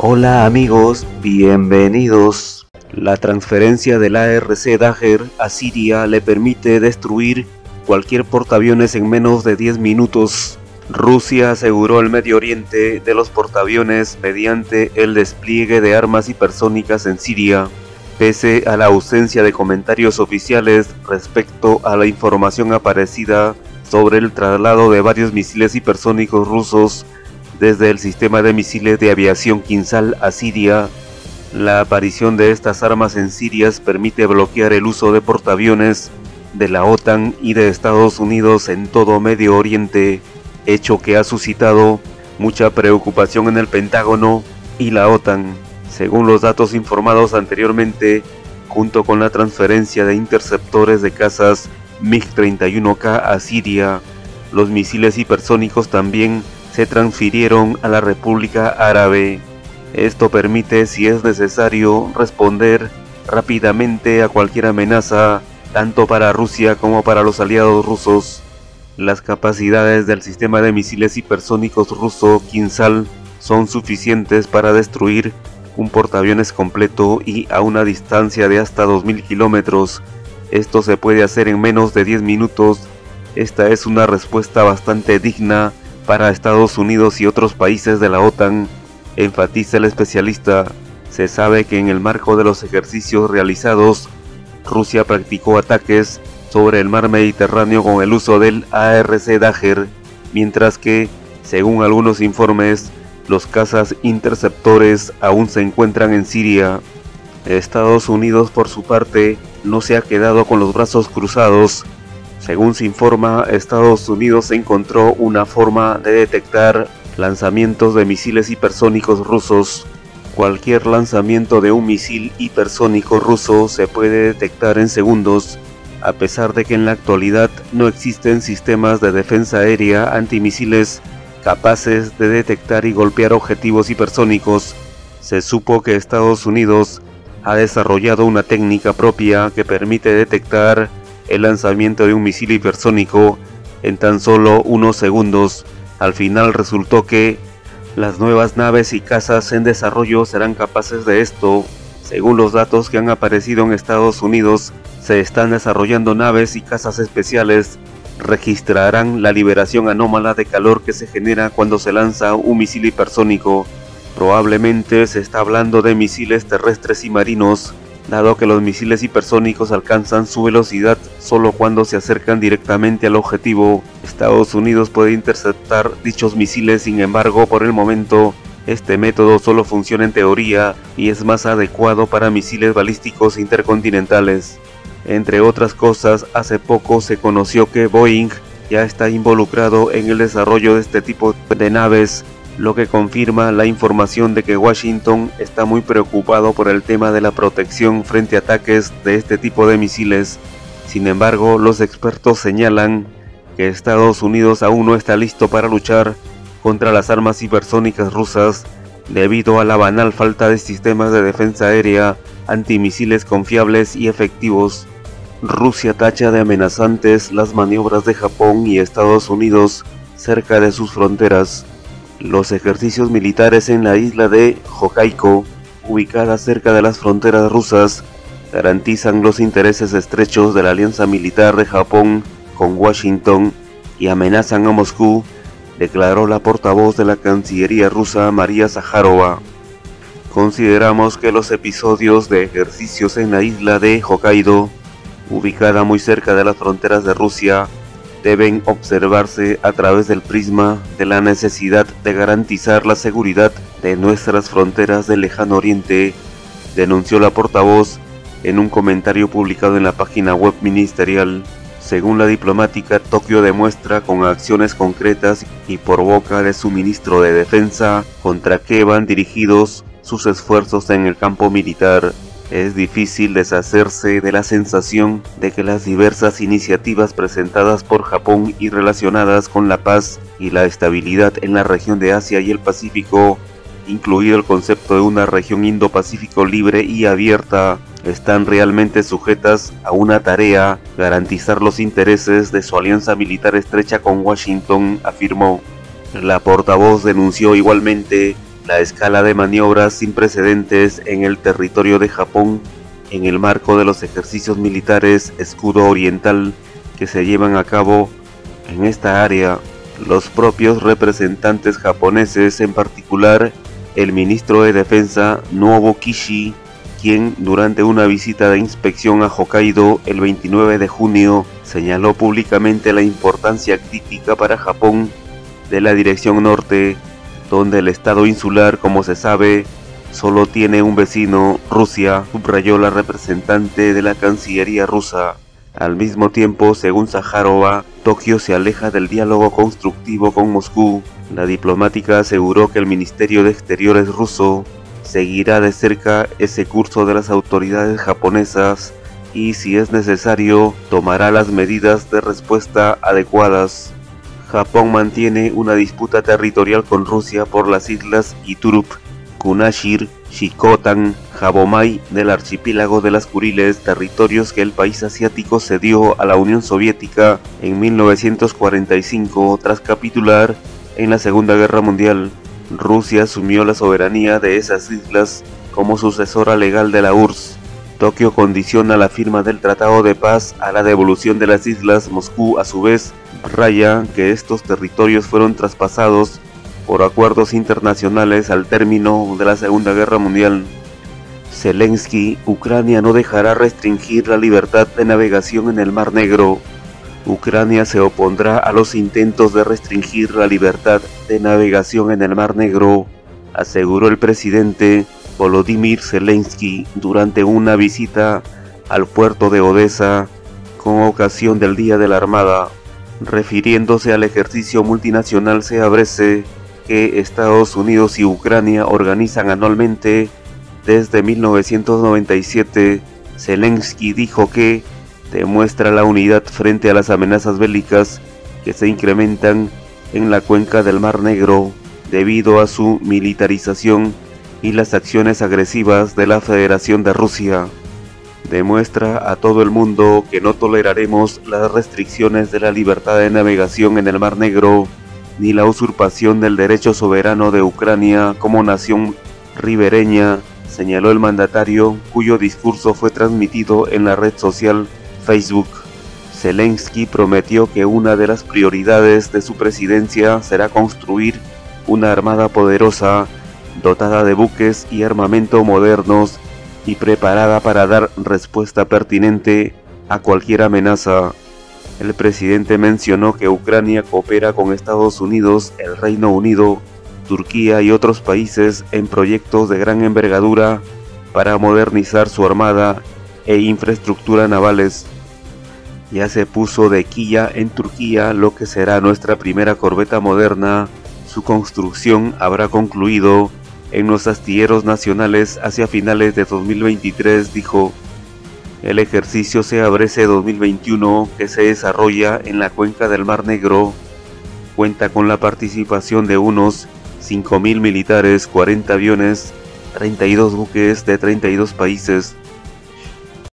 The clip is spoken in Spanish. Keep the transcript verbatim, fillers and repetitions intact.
Hola amigos, bienvenidos. La transferencia del A R C Dagger a Siria le permite destruir cualquier portaaviones en menos de diez minutos. Rusia aseguró el Medio Oriente de los portaaviones mediante el despliegue de armas hipersónicas en Siria, pese a la ausencia de comentarios oficiales respecto a la información aparecida sobre el traslado de varios misiles hipersónicos rusos desde el sistema de misiles de aviación Kinsal a Siria. La aparición de estas armas en Siria permite bloquear el uso de portaaviones de la OTAN y de Estados Unidos en todo Medio Oriente, hecho que ha suscitado mucha preocupación en el Pentágono y la OTAN. Según los datos informados anteriormente, junto con la transferencia de interceptores de cazas MiG treinta y uno K a Siria, los misiles hipersónicos también se transfirieron a la República Árabe. Esto permite, si es necesario, responder rápidamente a cualquier amenaza, tanto para Rusia como para los aliados rusos. Las capacidades del sistema de misiles hipersónicos ruso Kinsal son suficientes para destruir un portaaviones completo y a una distancia de hasta dos mil kilómetros. Esto se puede hacer en menos de diez minutos. Esta es una respuesta bastante digna para Estados Unidos y otros países de la OTAN, enfatiza el especialista. Se sabe que en el marco de los ejercicios realizados, Rusia practicó ataques sobre el mar Mediterráneo con el uso del A R C Dagger, mientras que, según algunos informes, los cazas interceptores aún se encuentran en Siria. Estados Unidos, por su parte, no se ha quedado con los brazos cruzados. Según se informa, Estados Unidos encontró una forma de detectar lanzamientos de misiles hipersónicos rusos. Cualquier lanzamiento de un misil hipersónico ruso se puede detectar en segundos, a pesar de que en la actualidad no existen sistemas de defensa aérea antimisiles capaces de detectar y golpear objetivos hipersónicos. Se supo que Estados Unidos ha desarrollado una técnica propia que permite detectar el lanzamiento de un misil hipersónico en tan solo unos segundos. Al final resultó que las nuevas naves y cazas en desarrollo serán capaces de esto. Según los datos que han aparecido en Estados Unidos, se están desarrollando naves y cazas especiales. Registrarán la liberación anómala de calor que se genera cuando se lanza un misil hipersónico. Probablemente se está hablando de misiles terrestres y marinos, dado que los misiles hipersónicos alcanzan su velocidad solo cuando se acercan directamente al objetivo. Estados Unidos puede interceptar dichos misiles, sin embargo, por el momento, este método solo funciona en teoría y es más adecuado para misiles balísticos intercontinentales. Entre otras cosas, hace poco se conoció que Boeing ya está involucrado en el desarrollo de este tipo de naves, lo que confirma la información de que Washington está muy preocupado por el tema de la protección frente a ataques de este tipo de misiles. Sin embargo, los expertos señalan que Estados Unidos aún no está listo para luchar contra las armas hipersónicas rusas debido a la banal falta de sistemas de defensa aérea antimisiles confiables y efectivos. Rusia tacha de amenazantes las maniobras de Japón y Estados Unidos cerca de sus fronteras. Los ejercicios militares en la isla de Hokkaido, ubicada cerca de las fronteras rusas, garantizan los intereses estrechos de la alianza militar de Japón con Washington y amenazan a Moscú, declaró la portavoz de la Cancillería rusa María Zaharova. Consideramos que los episodios de ejercicios en la isla de Hokkaido, ubicada muy cerca de las fronteras de Rusia, deben observarse a través del prisma de la necesidad de garantizar la seguridad de nuestras fronteras del lejano oriente, denunció la portavoz en un comentario publicado en la página web ministerial. Según la diplomática, Tokio demuestra con acciones concretas y por boca de su ministro de Defensa contra qué van dirigidos sus esfuerzos en el campo militar. Es difícil deshacerse de la sensación de que las diversas iniciativas presentadas por Japón y relacionadas con la paz y la estabilidad en la región de Asia y el Pacífico, incluido el concepto de una región Indo-Pacífico libre y abierta, están realmente sujetas a una tarea: garantizar los intereses de su alianza militar estrecha con Washington, afirmó. La portavoz denunció igualmente la escala de maniobras sin precedentes en el territorio de Japón en el marco de los ejercicios militares Escudo Oriental que se llevan a cabo en esta área. Los propios representantes japoneses, en particular el ministro de Defensa Nobuo Kishi, quien durante una visita de inspección a Hokkaido el veintinueve de junio señaló públicamente la importancia crítica para Japón de la dirección norte, donde el estado insular, como se sabe, solo tiene un vecino, Rusia, subrayó la representante de la Cancillería rusa. Al mismo tiempo, según Sájarova, Tokio se aleja del diálogo constructivo con Moscú. La diplomática aseguró que el Ministerio de Exteriores ruso seguirá de cerca ese curso de las autoridades japonesas y, si es necesario, tomará las medidas de respuesta adecuadas. Japón mantiene una disputa territorial con Rusia por las islas Iturup, Kunashir, Shikotan, Habomai del archipiélago de las Kuriles, territorios que el país asiático cedió a la Unión Soviética en mil novecientos cuarenta y cinco tras capitular en la Segunda Guerra Mundial. Rusia asumió la soberanía de esas islas como sucesora legal de la U R S S. Tokio condiciona la firma del Tratado de Paz a la devolución de las islas. Moscú, a su vez, raya que estos territorios fueron traspasados por acuerdos internacionales al término de la Segunda Guerra Mundial. Zelensky: Ucrania no dejará restringir la libertad de navegación en el Mar Negro. Ucrania se opondrá a los intentos de restringir la libertad de navegación en el Mar Negro, aseguró el presidente Volodymyr Zelensky durante una visita al puerto de Odesa con ocasión del Día de la Armada, refiriéndose al ejercicio multinacional Sea Breze que Estados Unidos y Ucrania organizan anualmente desde mil novecientos noventa y siete. Zelensky dijo que demuestra la unidad frente a las amenazas bélicas que se incrementan en la cuenca del Mar Negro debido a su militarización y las acciones agresivas de la Federación de Rusia. Demuestra a todo el mundo que no toleraremos las restricciones de la libertad de navegación en el Mar Negro, ni la usurpación del derecho soberano de Ucrania como nación ribereña, señaló el mandatario, cuyo discurso fue transmitido en la red social Facebook. Zelensky prometió que una de las prioridades de su presidencia será construir una armada poderosa, dotada de buques y armamento modernos y preparada para dar respuesta pertinente a cualquier amenaza. El presidente mencionó que Ucrania coopera con Estados Unidos, el Reino Unido, Turquía y otros países en proyectos de gran envergadura para modernizar su armada e infraestructura navales. Ya se puso de quilla en Turquía lo que será nuestra primera corbeta moderna. Su construcción habrá concluido en los astilleros nacionales hacia finales de dos mil veintitrés, dijo. El ejercicio Sea Breze dos mil veintiuno, que se desarrolla en la cuenca del Mar Negro, cuenta con la participación de unos cinco mil militares, cuarenta aviones, treinta y dos buques de treinta y dos países.